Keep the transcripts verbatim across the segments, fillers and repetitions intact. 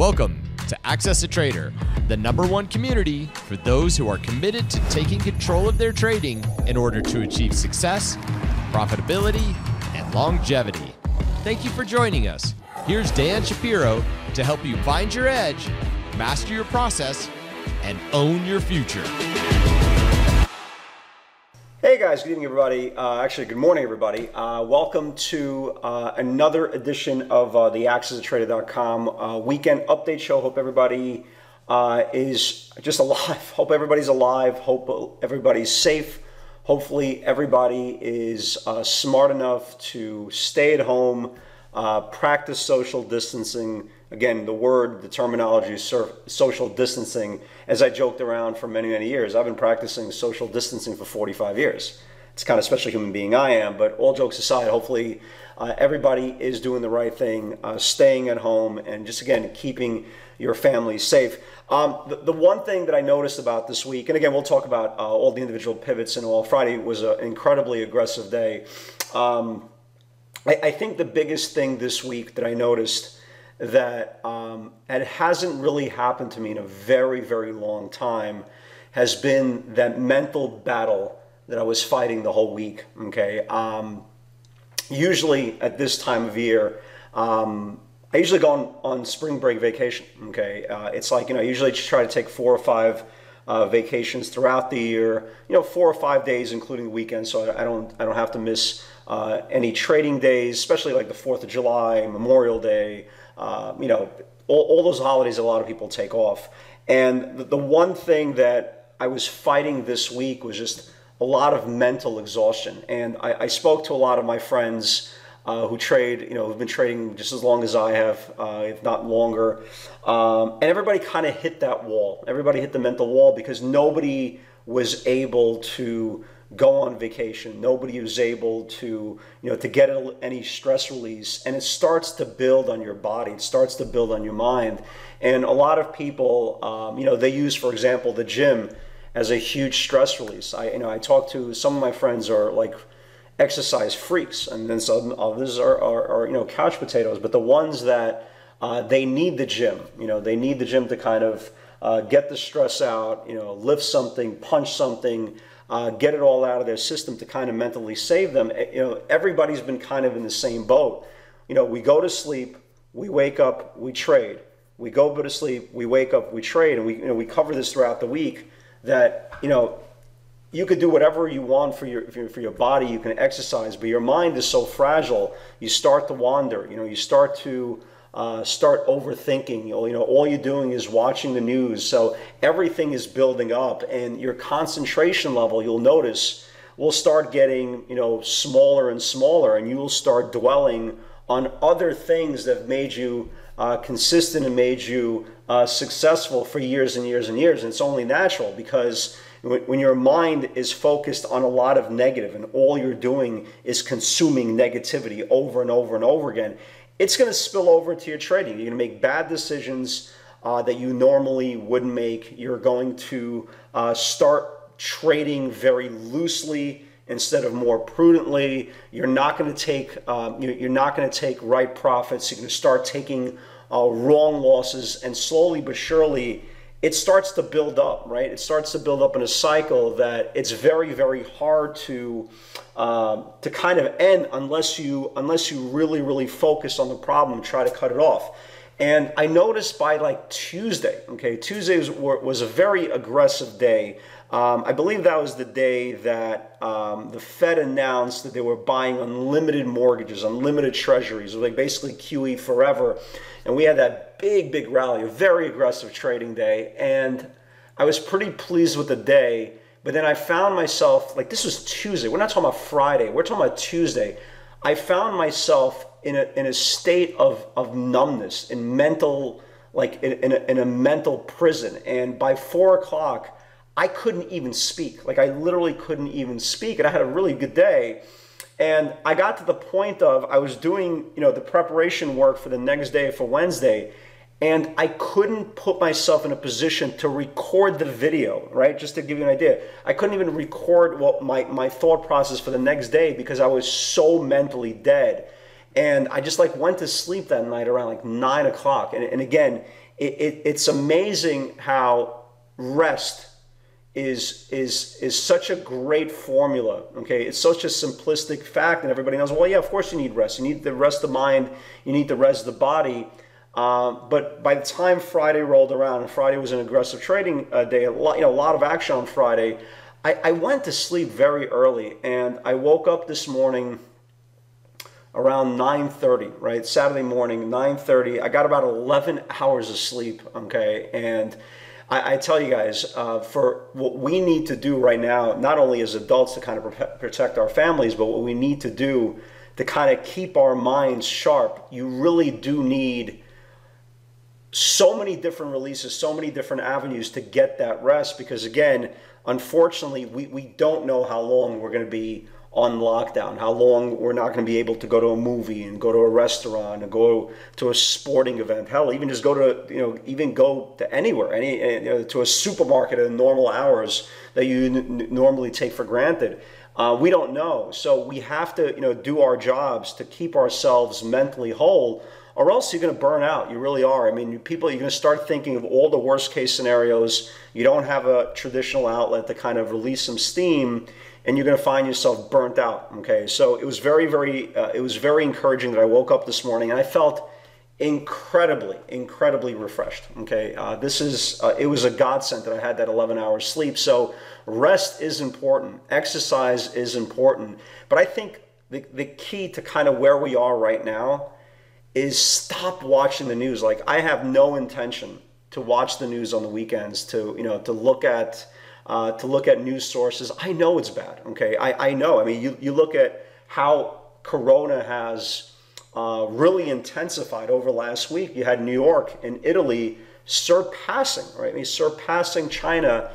Welcome to Access a Trader, the number one community for those who are committed to taking control of their trading in order to achieve success, profitability, and longevity. Thank you for joining us. Here's Dan Shapiro to help you find your edge, master your process, and own your future. Hey guys, good evening everybody. Uh, actually, good morning everybody. Uh, welcome to uh, another edition of uh, the access a trader dot com uh, weekend update show. Hope everybody uh, is just alive. Hope everybody's alive. Hope everybody's safe. Hopefully everybody is uh, smart enough to stay at home, uh, practice social distancing. Again, the word, the terminology is social distancing. As I joked around for many, many years, I've been practicing social distancing for forty-five years. It's kind of a special human being I am, but all jokes aside, hopefully uh, everybody is doing the right thing, uh, staying at home, and just, again, keeping your family safe. Um, the, the one thing that I noticed about this week, and again, we'll talk about uh, all the individual pivots and all. Friday was an incredibly aggressive day. Um, I, I think the biggest thing this week that I noticed that um, and it hasn't really happened to me in a very, very long time has been that mental battle that I was fighting the whole week, okay? Um, usually at this time of year, um, I usually go on, on spring break vacation, okay? Uh, it's like, you know, I usually try to take four or five uh, vacations throughout the year, you know, four or five days, including the weekend, so I, I don't I don't have to miss uh, any trading days, especially like the fourth of July, Memorial Day, Uh, you know, all, all those holidays a lot of people take off. And the, the one thing that I was fighting this week was just a lot of mental exhaustion. And I, I spoke to a lot of my friends uh, who trade, you know, who've been trading just as long as I have, uh, if not longer. Um, and everybody kind of hit that wall. Everybody hit the mental wall because nobody was able to go on vacation. Nobody was able to, you know, to get any stress release, and it starts to build on your body. It starts to build on your mind. And a lot of people, um, you know, they use, for example, the gym as a huge stress release. I, you know, I talk to some of my friends are like exercise freaks, and then some others are, are, are you know, couch potatoes. But the ones that uh, they need the gym, you know, they need the gym to kind of uh, get the stress out, you know, lift something, punch something. Uh, get it all out of their system to kind of mentally save them. You know, everybody's been kind of in the same boat. You know, we go to sleep, we wake up, we trade. We go to sleep, we wake up, we trade, and we, you know, we cover this throughout the week. That, you know, you could do whatever you want for your for your, for your body. You can exercise, but your mind is so fragile. You start to wander. You know, you start to Uh, start overthinking. You know, all you're doing is watching the news. So everything is building up, and your concentration level, you'll notice, will start getting, you know, smaller and smaller, and you will start dwelling on other things that have made you uh, consistent and made you uh, successful for years and years and years. And it's only natural because when your mind is focused on a lot of negative and all you're doing is consuming negativity over and over and over again, it's going to spill over into your trading. You're going to make bad decisions uh, that you normally wouldn't make. You're going to uh, start trading very loosely instead of more prudently. You're not going to take um, you're not going to take right profits. You're going to start taking uh, wrong losses, and slowly but surely, it starts to build up. Right? It starts to build up in a cycle that it's very, very hard to. Um, to kind of end unless you unless you really really focus on the problem and try to cut it off. And I noticed by like Tuesday, okay, Tuesday was, was a very aggressive day. Um, I believe that was the day that um, the Fed announced that they were buying unlimited mortgages, unlimited treasuries, like basically Q E forever. And we had that big big rally, a very aggressive trading day, and I was pretty pleased with the day. But then I found myself, like, this was Tuesday. We're not talking about Friday. We're talking about Tuesday. I found myself in a in a state of, of numbness, in mental, like in, in, a, in a mental prison. And by four o'clock, I couldn't even speak. Like, I literally couldn't even speak. And I had a really good day. And I got to the point of, I was doing, you know, the preparation work for the next day, for Wednesday. And I couldn't put myself in a position to record the video, right? Just to give you an idea. I couldn't even record what my, my thought process for the next day because I was so mentally dead. And I just like went to sleep that night around like nine o'clock. And, and again, it, it, it's amazing how rest is is is such a great formula. Okay, it's such a simplistic fact, and everybody knows. Well, yeah, of course you need rest. You need the rest of the mind. You need the rest of the body. Uh, but by the time Friday rolled around, and Friday was an aggressive trading uh, day, a lot, you know, a lot of action on Friday. I, I went to sleep very early, and I woke up this morning around nine thirty, right? Saturday morning, nine thirty. I got about eleven hours of sleep, okay? And I, I tell you guys, uh, for what we need to do right now, not only as adults to kind of protect our families, but what we need to do to kind of keep our minds sharp, you really do need so many different releases, so many different avenues to get that rest, because again, unfortunately, we, we don't know how long we're going to be on lockdown, how long we're not going to be able to go to a movie and go to a restaurant and go to a sporting event. Hell, even just go to, you know, even go to anywhere, any you know, to a supermarket at normal hours that you n normally take for granted. Uh, we don't know. So we have to, you know, do our jobs to keep ourselves mentally whole, or else you're going to burn out. You really are. I mean, people, you're going to start thinking of all the worst case scenarios. You don't have a traditional outlet to kind of release some steam, and you're going to find yourself burnt out. Okay, so it was very, very, uh, it was very encouraging that I woke up this morning and I felt incredibly, incredibly refreshed. Okay, uh, this is, uh, it was a godsend that I had that eleven hours sleep. So rest is important. Exercise is important. But I think the, the key to kind of where we are right now is stop watching the news. Like, I have no intention to watch the news on the weekends, to, you know, to look at, uh, to look at news sources. I know it's bad, okay? I, I know, I mean, you, you look at how Corona has uh, really intensified over last week. You had New York and Italy surpassing, right? I mean, surpassing China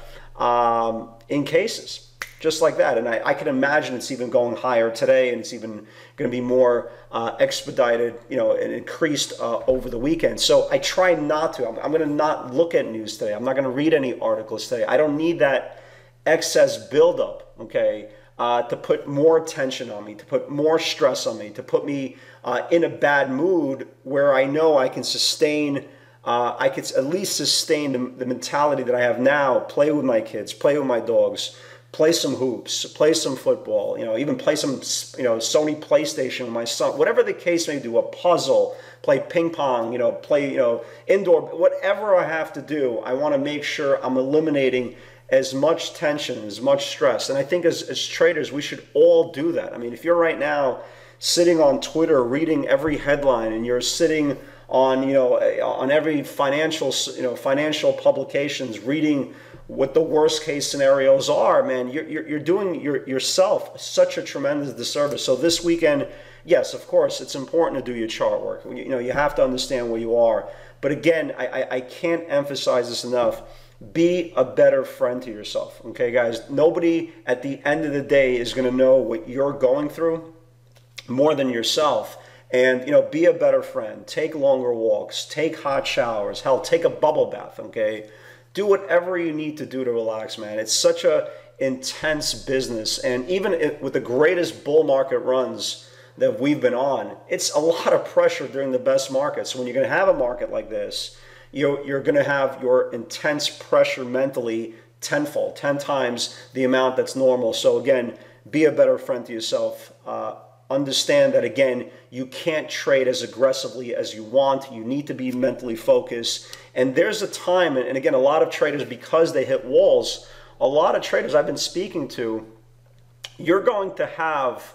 um, in cases. Just like that. And I, I can imagine it's even going higher today, and it's even going to be more uh, expedited, you know, and increased uh, over the weekend. So I try not to. I'm, I'm going to not look at news today. I'm not going to read any articles today. I don't need that excess buildup, okay, uh, to put more tension on me, to put more stress on me, to put me uh, in a bad mood where I know I can sustain, uh, I could at least sustain the, the mentality that I have now, play with my kids, play with my dogs, play some hoops, play some football, you know, even play some, you know, Sony PlayStation with my son, whatever the case may be, do a puzzle, play ping pong, you know, play, you know, indoor, whatever I have to do. I want to make sure I'm eliminating as much tension, as much stress. And I think as, as traders, we should all do that. I mean, if you're right now sitting on Twitter, reading every headline, and you're sitting on, you know, on every financial, you know, financial publications, reading what the worst case scenarios are, man, you're, you're, you're doing your, yourself such a tremendous disservice. So this weekend, yes, of course, it's important to do your chart work. You know, you have to understand where you are. But again, I, I, I can't emphasize this enough. Be a better friend to yourself. Okay, guys, nobody at the end of the day is going to know what you're going through more than yourself. And, you know, be a better friend. Take longer walks. Take hot showers. Hell, take a bubble bath, okay? Do whatever you need to do to relax, man. It's such a intense business. And even if, with the greatest bull market runs that we've been on, it's a lot of pressure during the best markets. So when you're going to have a market like this, you're, you're going to have your intense pressure mentally tenfold, ten times the amount that's normal. So again, be a better friend to yourself. Uh, Understand that, again, you can't trade as aggressively as you want. You need to be mentally focused. And there's a time, and again, a lot of traders, because they hit walls, a lot of traders I've been speaking to, you're going to have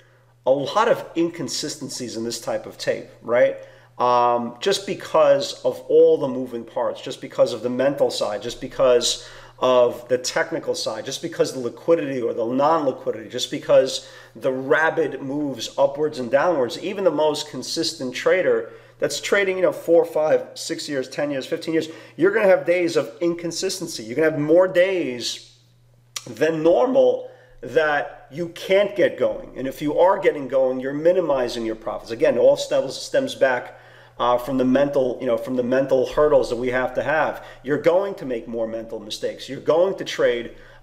a lot of inconsistencies in this type of tape, right? Um, just because of all the moving parts, just because of the mental side, just because of the technical side, just because the liquidity or the non-liquidity, just because the rapid moves upwards and downwards. Even the most consistent trader that's trading, you know, four, five, six years, ten years, fifteen years, you're going to have days of inconsistency. You're going to have more days than normal that you can't get going. And if you are getting going, you're minimizing your profits. Again, it all stems, stems back Uh, from the mental, you know, from the mental hurdles that we have to have. You're going to make more mental mistakes. You're going to trade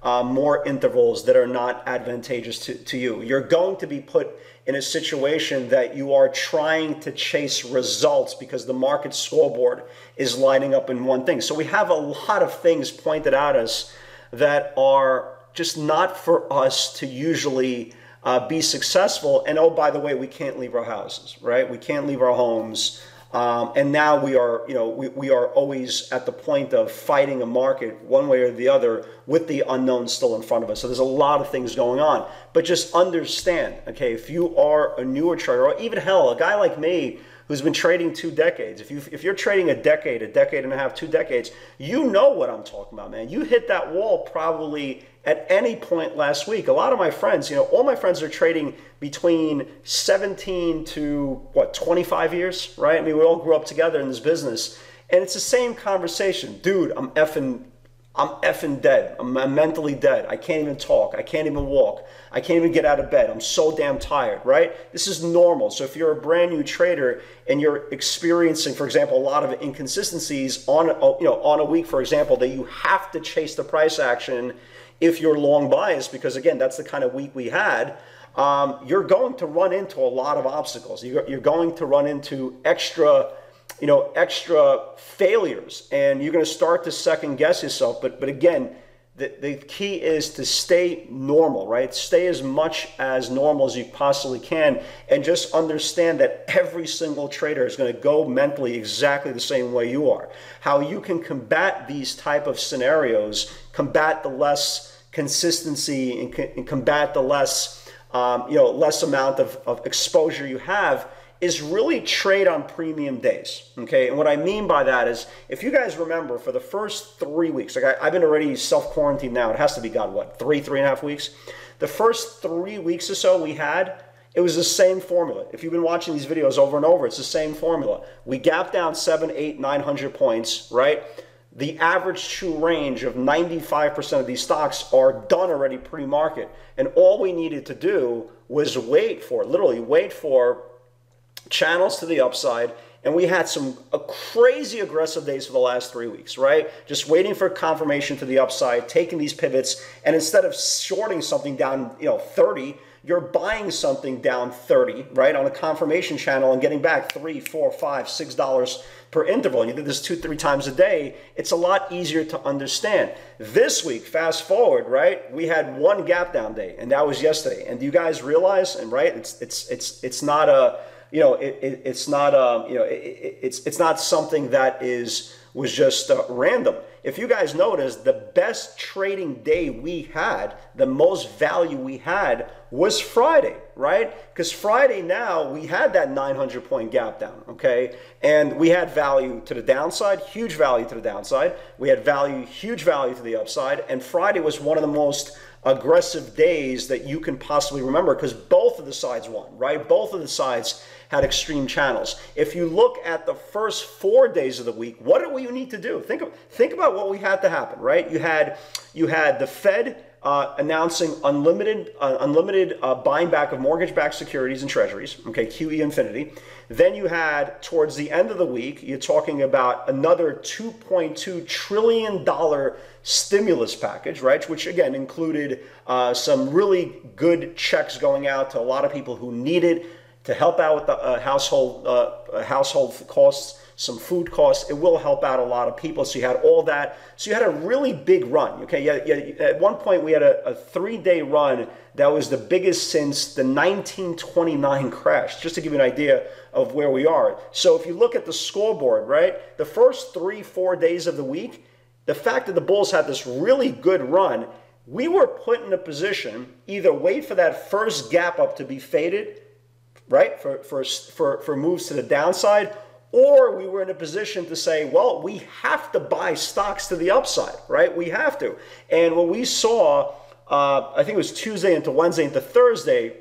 uh, more intervals that are not advantageous to, to you. You're going to be put in a situation that you are trying to chase results because the market scoreboard is lining up in one thing. So we have a lot of things pointed at us that are just not for us to usually uh, be successful. And oh, by the way, we can't leave our houses, right? We can't leave our homes. Um, and now we are, you know, we, we are always at the point of fighting a market one way or the other with the unknown still in front of us. So there's a lot of things going on. But just understand, okay, if you are a newer trader, or even hell, a guy like me who's been trading two decades, if, you, if you're trading a decade, a decade and a half, two decades, you know what I'm talking about, man. You hit that wall probably at any point last week. A lot of my friends, you know, all my friends are trading between seventeen to what, twenty-five years, right? I mean, we all grew up together in this business, and it's the same conversation. Dude, I'm effing, I'm effing dead. I'm, I'm mentally dead. I can't even talk. I can't even walk. I can't even get out of bed. I'm so damn tired, right? This is normal. So if you're a brand new trader and you're experiencing, for example, a lot of inconsistencies on, you know, on a week, for example, that you have to chase the price action if you're long biased, because again, that's the kind of week we had, um, you're going to run into a lot of obstacles. You're, you're going to run into extra, you know, extra failures, and you're going to start to second guess yourself. But, but again, the, the key is to stay normal, right? Stay as much as normal as you possibly can, and just understand that every single trader is going to go mentally exactly the same way you are. How you can combat these type of scenarios, combat the less consistency and, and combat the less, um, you know, less amount of, of exposure you have, is really trade on premium days, okay? And what I mean by that is, if you guys remember, for the first three weeks, like I, I've been already self-quarantined now, it has to be, God, what, three, three and a half weeks? The first three weeks or so we had, it was the same formula. If you've been watching these videos over and over, it's the same formula. We gapped down seven, eight, nine hundred points, right? The average true range of ninety-five percent of these stocks are done already pre-market. And all we needed to do was wait for, literally wait for channels to the upside, and we had some uh, crazy aggressive days for the last three weeks, right? Just waiting for confirmation to the upside, taking these pivots, and instead of shorting something down, you know, thirty, you're buying something down thirty, right, on a confirmation channel and getting back three, four, five, six dollars per interval. And you did this two, three times a day. It's a lot easier to understand. This week, fast forward, right, we had one gap down day, and that was yesterday. And do you guys realize? And right, it's it's it's it's not a You know, it, it, it's not, um, you know, it, it, it's it's not something that is was just uh, random. If you guys notice, the best trading day we had, the most value we had, was Friday, right? Because Friday now we had that nine hundred point gap down, okay, and we had value to the downside, huge value to the downside. We had value, huge value to the upside, and Friday was one of the most aggressive days that you can possibly remember, because both of the sides won, right? Both of the sides had extreme channels. If you look at the first four days of the week, what do you need to do? Think of, think about what we had to happen, right? You had you had the Fed uh, announcing unlimited uh, unlimited uh, buying back of mortgage-backed securities and treasuries, okay, Q E infinity. Then you had, towards the end of the week, you're talking about another two point two trillion dollars stimulus package, right? Which again included uh, some really good checks going out to a lot of people who need it to help out with the uh, household uh, household costs, some food costs. It will help out a lot of people. So you had all that. So you had a really big run. Okay, yeah, yeah. At one point we had a, a three-day run that was the biggest since the nineteen twenty-nine crash. Just to give you an idea of where we are. So if you look at the scoreboard, right, the first three, four days of the week, the fact that the Bulls had this really good run, we were put in a position either wait for that first gap up to be faded, right, for, for, for, for moves to the downside, or we were in a position to say, well, we have to buy stocks to the upside, right? We have to. And what we saw, uh, I think it was Tuesday into Wednesday into Thursday,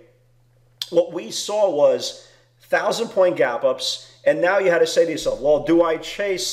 what we saw was thousand point gap ups, and now you had to say to yourself, well, do I chase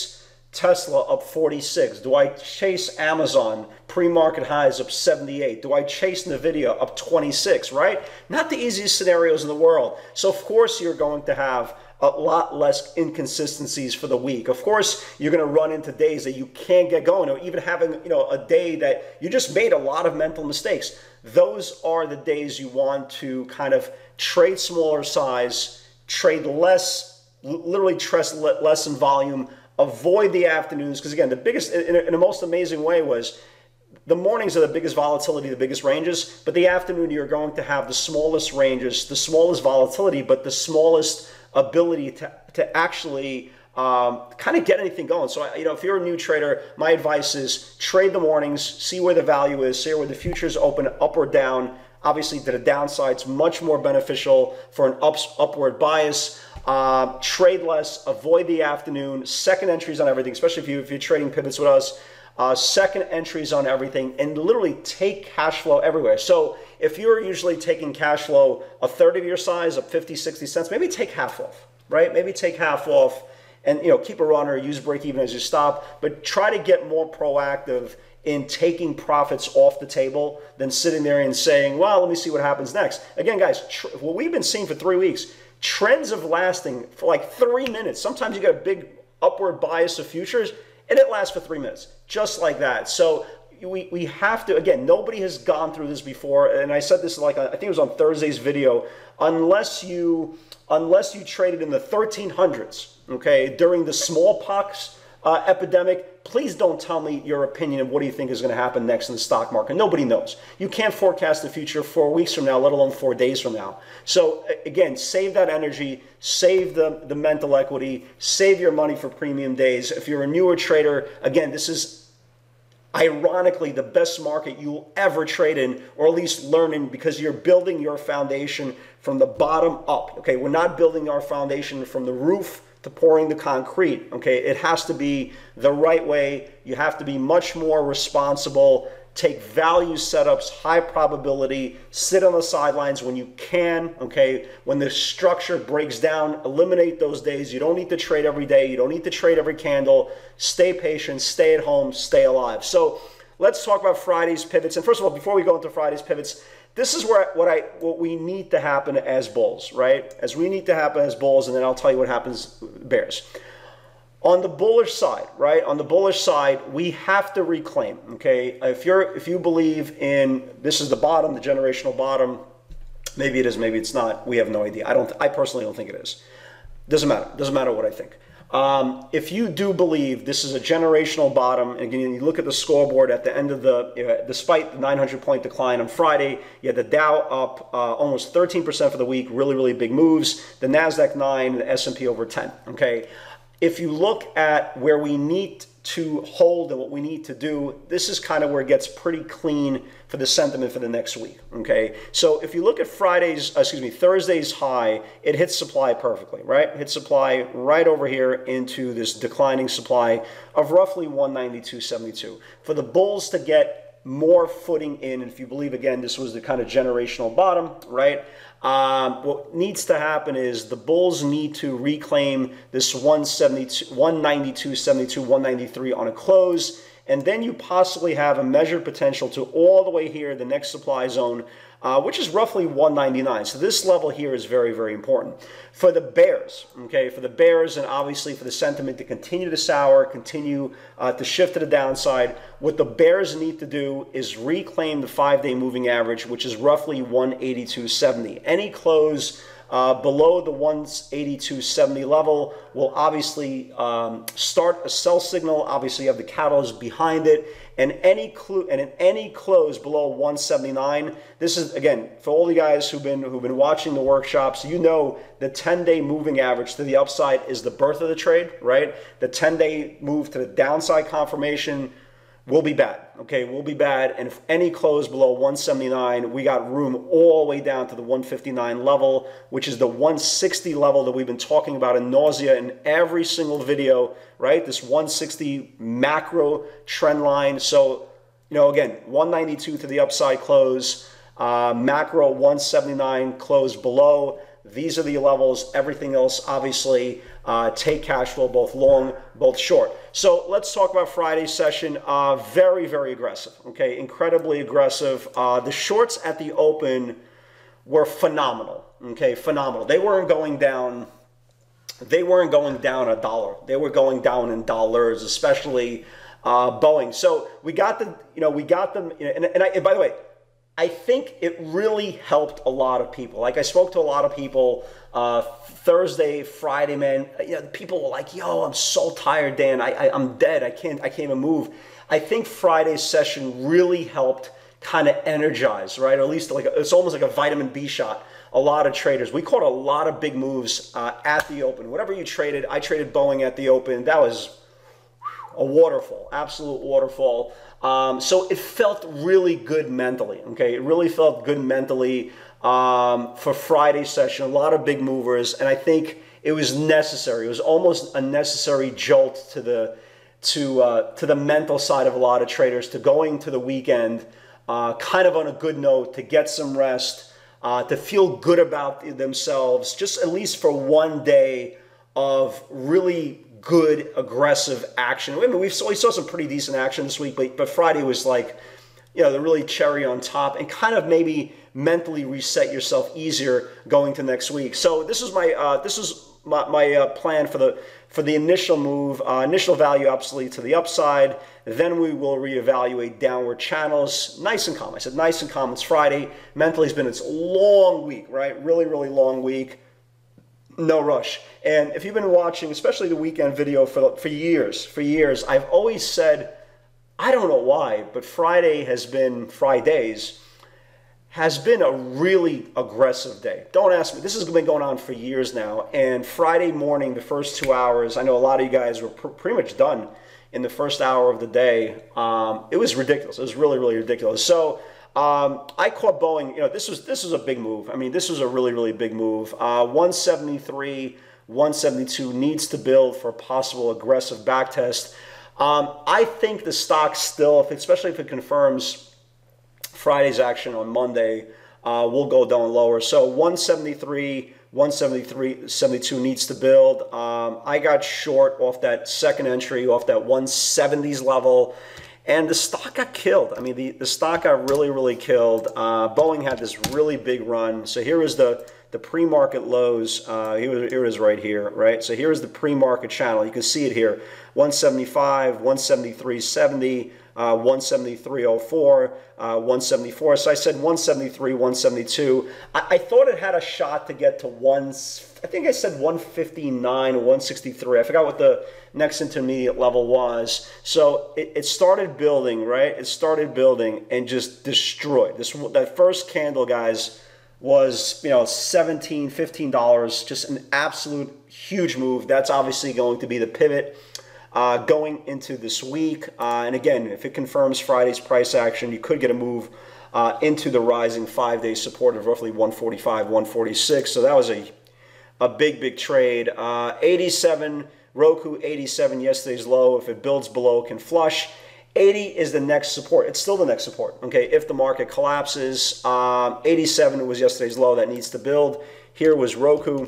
Tesla up forty-six? Do I chase Amazon pre-market highs up seventy-eight? Do I chase Nvidia up twenty-six, right? Not the easiest scenarios in the world. So of course you're going to have a lot less inconsistencies for the week. Of course, you're going to run into days that you can't get going, or even having, you know, a day that you just made a lot of mental mistakes. Those are the days you want to kind of trade smaller size, trade less, literally trade less in volume, avoid the afternoons. Because again, the biggest, in, in the most amazing way was the mornings are the biggest volatility, the biggest ranges, but the afternoon you're going to have the smallest ranges, the smallest volatility, but the smallest ability to, to actually um, kind of get anything going. So, you know, if you're a new trader, my advice is trade the mornings, see where the value is, see where the futures open up or down. Obviously, to the downside, it's much more beneficial for an ups, upward bias. Uh, trade less, avoid the afternoon, second entries on everything, especially if, you, if you're trading pivots with us. Uh, second entries on everything, and literally take cash flow everywhere. So if you're usually taking cash flow a third of your size, up fifty, sixty cents, maybe take half off, right? Maybe take half off and, you know, keep a runner, use break even as you stop, but try to get more proactive in taking profits off the table than sitting there and saying, well, let me see what happens next. Again, guys, tr- what we've been seeing for three weeks, trends of lasting for like three minutes. Sometimes you get a big upward bias of futures, and it lasts for three minutes, just like that. So we, we have to, again, nobody has gone through this before. And I said this like, I think it was on Thursday's video, unless you, unless you traded in the thirteen hundreds, okay, during the smallpox uh, epidemic, please don't tell me your opinion of what do you think is going to happen next in the stock market. Nobody knows. You can't forecast the future four weeks from now, let alone four days from now. So again, save that energy, save the, the mental equity, save your money for premium days. If you're a newer trader, again, this is ironically the best market you'll ever trade in, or at least learn in, because you're building your foundation from the bottom up. Okay, we're not building our foundation from the roof to pouring the concrete. Okay, it has to be the right way. You have to be much more responsible, take value setups, high probability, sit on the sidelines when you can. Okay, when the structure breaks down, eliminate those days. You don't need to trade every day. You don't need to trade every candle. Stay patient, stay at home, stay alive. So let's talk about Friday's pivots. And first of all, before we go into Friday's pivots, this is where what I what we need to happen as bulls, right? As we need to happen as bulls, and then I'll tell you what happens bears. On the bullish side, right? On the bullish side, we have to reclaim. Okay, if you're if you believe in this is the bottom, the generational bottom, maybe it is, maybe it's not. We have no idea. I don't. I personally don't think it is. Doesn't matter. Doesn't matter what I think. Um, if you do believe this is a generational bottom, and again, you look at the scoreboard at the end of the, you know, despite the nine hundred point decline on Friday, you had the Dow up uh, almost thirteen percent for the week, really, really big moves. The NASDAQ nine, the S and P over ten, okay? If you look at where we need to hold and what we need to do, this is kind of where it gets pretty clean for the sentiment for the next week, okay? So if you look at Friday's, uh, excuse me, Thursday's high, it hits supply perfectly, right? It hits supply right over here into this declining supply of roughly one ninety-two seventy-two. For the bulls to get more footing in, and if you believe, again, this was the kind of generational bottom, right? Um, what needs to happen is the bulls need to reclaim this one seventy-two, one ninety-two seventy-two, one ninety-three on a close, and then you possibly have a measured potential to all the way here, the next supply zone, uh, which is roughly one ninety-nine. So this level here is very, very important. For the bears, okay, for the bears and obviously for the sentiment to continue to sour, continue uh, to shift to the downside, what the bears need to do is reclaim the five-day moving average, which is roughly one eighty-two seventy. Any close uh, below the one eighty-two seventy level will obviously um, start a sell signal. Obviously, you have the catalyst behind it. And any clue and in any close below one seventy-nine, this is, again, for all the guys who've been who've been watching the workshops, you know the ten-day moving average to the upside is the birth of the trade, right? The ten-day move to the downside confirmation will be bad, okay? Will be bad. And if any close below one seventy-nine, we got room all the way down to the one fifty-nine level, which is the one sixty level that we've been talking about in nausea in every single video, right? This one sixty macro trend line. So, you know, again, one ninety-two to the upside close, uh, macro one seventy-nine close below. These are the levels. Everything else, obviously, uh, take cash flow, both long, both short. So let's talk about Friday's session. Uh, very, very aggressive. Okay, incredibly aggressive. Uh, the shorts at the open were phenomenal. Okay, phenomenal. They weren't going down. They weren't going down a dollar. They were going down in dollars, especially uh, Boeing. So we got the, you know, we got them. You know, and, and, I, and by the way, I think it really helped a lot of people. Like I spoke to a lot of people uh, Thursday, Friday, man. You know, people were like, "Yo, I'm so tired, Dan. I, I, I'm dead. I can't. I can't even move." I think Friday's session really helped kind of energize, right? Or at least like a, it's almost like a vitamin B shot. A lot of traders. We caught a lot of big moves uh, at the open. Whatever you traded, I traded Boeing at the open. That was a waterfall, absolute waterfall. Um, so it felt really good mentally, okay? It really felt good mentally um, for Friday's session. A lot of big movers, and I think it was necessary. It was almost a necessary jolt to the to uh, to the mental side of a lot of traders, to going to the weekend uh, kind of on a good note, to get some rest, uh, to feel good about themselves, just at least for one day of really good aggressive action. I mean, we saw, we saw some pretty decent action this week, but, but Friday was like, you know, the really cherry on top, and kind of maybe mentally reset yourself easier going to next week. So this is my uh, this is my, my uh, plan for the for the initial move, uh, initial value obviously to the upside. Then we will reevaluate downward channels. Nice and calm. I said nice and calm. It's Friday. Mentally, it's been it's a long week, right? Really, really long week. No rush. And if you've been watching, especially the weekend video for, for years, for years, I've always said, I don't know why, but Friday has been, Fridays, has been a really aggressive day. Don't ask me. This has been going on for years now. And Friday morning, the first two hours, I know a lot of you guys were pr pretty much done in the first hour of the day. Um, it was ridiculous. It was really, really ridiculous. So Um, I caught Boeing. You know, this was this was a big move. I mean, this was a really really big move. Uh, one seventy-three, one seventy-two needs to build for a possible aggressive back test. Um, I think the stock still, if, especially if it confirms Friday's action on Monday, uh, will go down lower. So one seventy-three, one seventy-three, seventy-two needs to build. Um, I got short off that second entry, off that one seventies level. And the stock got killed. I mean, the, the stock got really, really killed. Uh, Boeing had this really big run. So here is the, the pre-market lows. Uh, here, here it is right here, right? So here is the pre-market channel. You can see it here. one seventy-five, one seventy-three seventy, uh, one seventy-three oh four, uh, one seventy-four. So I said one seventy-three, one seventy-two. I, I thought it had a shot to get to one, I think I said one fifty-nine or one sixty-three. I forgot what the next intermediate level was. So it, it started building, right? It started building and just destroyed. This that first candle, guys, was, you know, seventeen, fifteen dollars, just an absolute huge move. That's obviously going to be the pivot uh, going into this week. Uh, and again, if it confirms Friday's price action, you could get a move uh, into the rising five-day support of roughly one forty-five, one forty-six. So that was a a big, big trade. Uh, eighty-seven. Roku eighty-seven, yesterday's low. If it builds below, can flush. eighty is the next support. It's still the next support, okay, if the market collapses. Um, eighty-seven was yesterday's low. That needs to build. Here was Roku,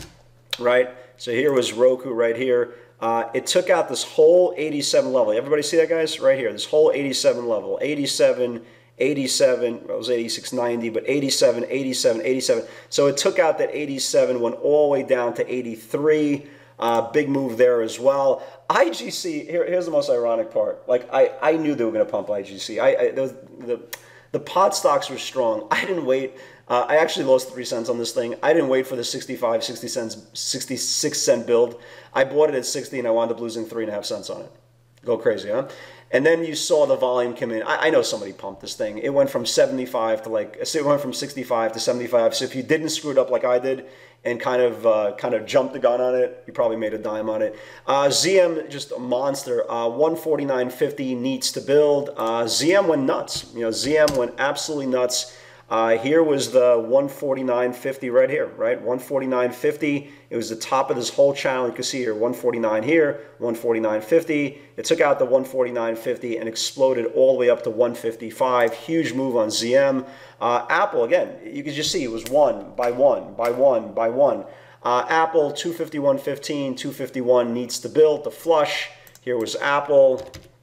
right? So here was Roku right here. Uh, it took out this whole eighty-seven level. Everybody see that, guys? Right here, this whole eighty-seven level. eighty-seven, eighty-seven, well, it was eighty-six ninety, but eighty-seven, eighty-seven, eighty-seven. So it took out that eighty-seven, went all the way down to eighty-three. Uh, big move there as well. I G C, here, here's the most ironic part. Like, I, I knew they were going to pump I G C. I, I those, the, the pot stocks were strong. I didn't wait. Uh, I actually lost three cents on this thing. I didn't wait for the sixty-five, sixty cents, sixty-six cent build. I bought it at sixty and I wound up losing three and a half cents on it. Go crazy, huh? And then you saw the volume come in. I, I know somebody pumped this thing. It went from seventy-five to like, it went from sixty-five to seventy-five. So if you didn't screw it up like I did and kind of uh, kind of jumped the gun on it, you probably made a dime on it. Uh, Z M, just a monster. Uh, one forty-nine fifty needs to build. Uh, Z M went nuts. You know, Z M went absolutely nuts. Uh, here was the one forty-nine fifty right here, right? one forty-nine fifty. It was the top of this whole channel. You can see here, one forty-nine here, one forty-nine fifty. It took out the one forty-nine fifty and exploded all the way up to one fifty-five. Huge move on Z M. Uh, Apple, again, you can just see it was one by one by one by one. Uh, Apple, two fifty-one fifteen, two fifty-one needs to build to flush. Here was Apple.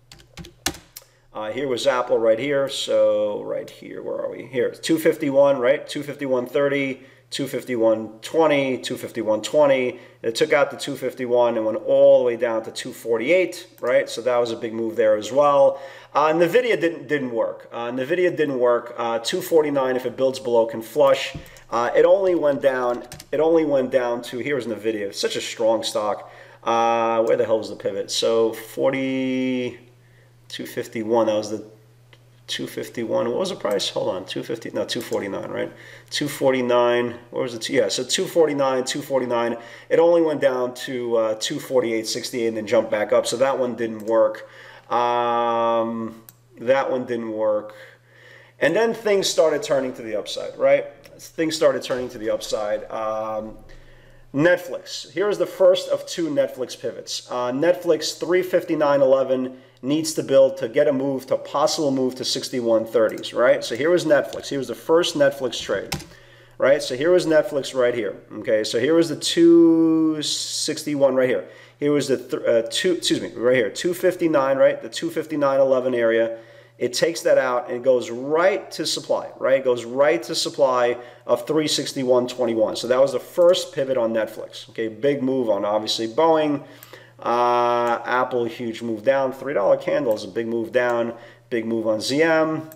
Uh, here was Apple right here. So right here, where are we? Here, two fifty-one, right? two fifty-one thirty, two fifty-one twenty, two fifty-one twenty. It took out the two fifty-one and went all the way down to two forty-eight, right? So that was a big move there as well. Uh, NVIDIA didn't didn't work. Uh, NVIDIA didn't work. Uh, two forty-nine, if it builds below, can flush. Uh, it only went down. It only went down to, here's NVIDIA. Such a strong stock. Uh, where the hell was the pivot? So forty. two fifty-one, that was the two fifty-one. What was the price? Hold on, two fifty, no, two forty-nine, right? two forty-nine, what was it? Yeah, so two forty-nine, two forty-nine. It only went down to uh, two forty-eight sixty-eight and then jumped back up. So that one didn't work. Um, that one didn't work. And then things started turning to the upside, right? Things started turning to the upside. Um, Netflix. Here's the first of two Netflix pivots. Uh, Netflix three fifty-nine eleven needs to build to get a move, to possible move to sixty-one thirties, right? So here was Netflix. Here was the first Netflix trade, right? So here was Netflix right here, okay? So here was the two sixty-one right here. Here was the th uh, two, excuse me, right here, two fifty-nine, right? The two fifty-nine eleven area. It takes that out and goes right to supply, right? It goes right to supply of three sixty-one twenty-one. So that was the first pivot on Netflix. Okay, big move on obviously Boeing. Uh, Apple, huge move down. three dollar candle is a big move down. Big move on Z M.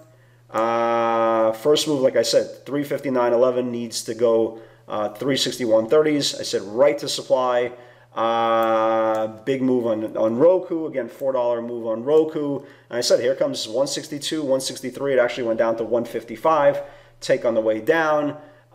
Uh, first move, like I said, three fifty-nine eleven needs to go uh, three sixty-one thirties. I said right to supply. Uh, big move on, on Roku. Again, four dollar move on Roku. And I said, here comes one sixty-two, one sixty-three. It actually went down to one fifty-five. Take on the way down.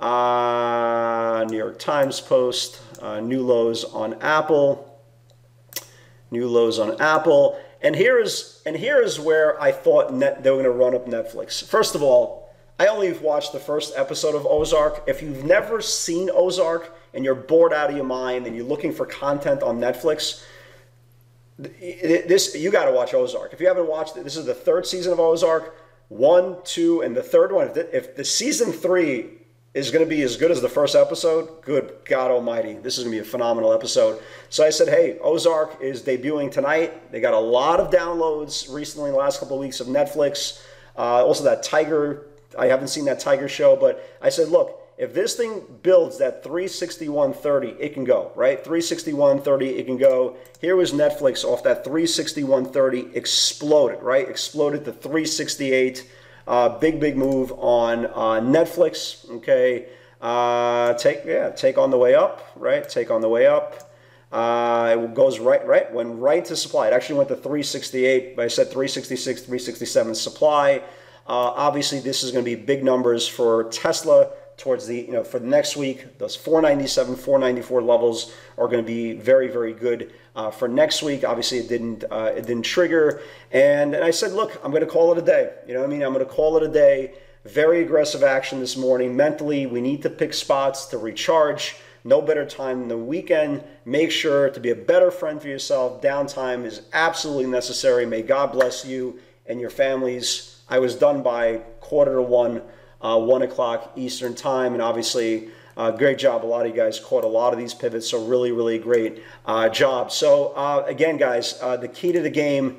Uh, New York Times Post. Uh, new lows on Apple. New lows on Apple. And here is, and here is where I thought net, they were going to run up Netflix. First of all, I only watched the first episode of Ozark. If you've never seen Ozark, and you're bored out of your mind and you're looking for content on Netflix, this you got to watch Ozark. If you haven't watched it, this is the third season of Ozark, one, two, and the third one. If the, if the season three is going to be as good as the first episode, good God Almighty, this is going to be a phenomenal episode. So I said, hey, Ozark is debuting tonight. They got a lot of downloads recently in the last couple of weeks of Netflix. Uh, also that Tiger, I haven't seen that Tiger show, but I said, look, if this thing builds that three sixty-one thirty, it can go, right? three sixty-one thirty, it can go. Here was Netflix off that three sixty-one thirty, exploded, right? Exploded to three sixty-eight. Uh, big, big move on uh, Netflix, okay? Uh, take, yeah, take on the way up, right? Take on the way up. Uh, it goes right, right? Went right to supply. It actually went to three sixty-eight, but I said three sixty-six, three sixty-seven supply. Uh, obviously, this is going to be big numbers for Tesla. Towards the, you know, for the next week, those four ninety-seven, four ninety-four levels are going to be very, very good uh, for next week. Obviously, it didn't, uh, it didn't trigger, and and I said, look, I'm going to call it a day. You know what I mean? I'm going to call it a day. Very aggressive action this morning. Mentally, we need to pick spots to recharge. No better time than the weekend. Make sure to be a better friend for yourself. Downtime is absolutely necessary. May God bless you and your families. I was done by quarter to one. Uh, one o'clock Eastern time, and obviously uh, great job. A lot of you guys caught a lot of these pivots, so really, really great uh, job. So uh, again, guys, uh, the key to the game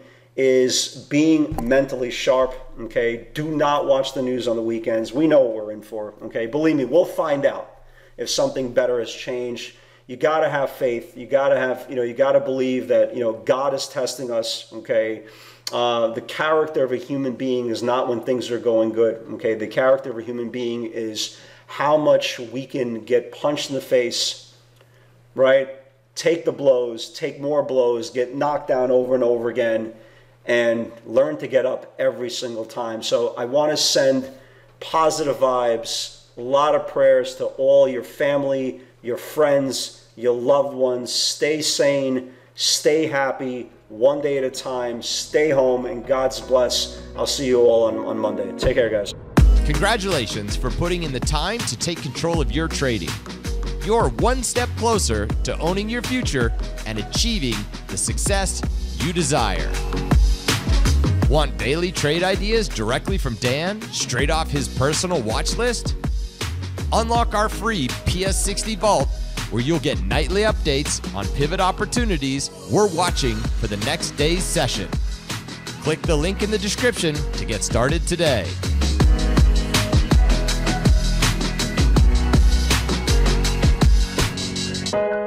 is being mentally sharp, okay? Do not watch the news on the weekends. We know what we're in for, okay? Believe me, we'll find out if something better has changed. You got to have faith. You got to have, you know, you got to believe that, you know, God is testing us, okay? Uh, the character of a human being is not when things are going good, okay? The character of a human being is how much we can get punched in the face, right? Take the blows, take more blows, get knocked down over and over again, and learn to get up every single time. So I want to send positive vibes, a lot of prayers to all your family, your friends, your loved ones. Stay sane, stay happy, one day at a time, stay home, and God's bless. I'll see you all on, on Monday. Take care, guys. Congratulations for putting in the time to take control of your trading. You're one step closer to owning your future and achieving the success you desire. Want daily trade ideas directly from Dan, straight off his personal watch list? Unlock our free P S sixty Vault, where you'll get nightly updates on pivot opportunities we're watching for the next day's session. Click the link in the description to get started today. Thank you.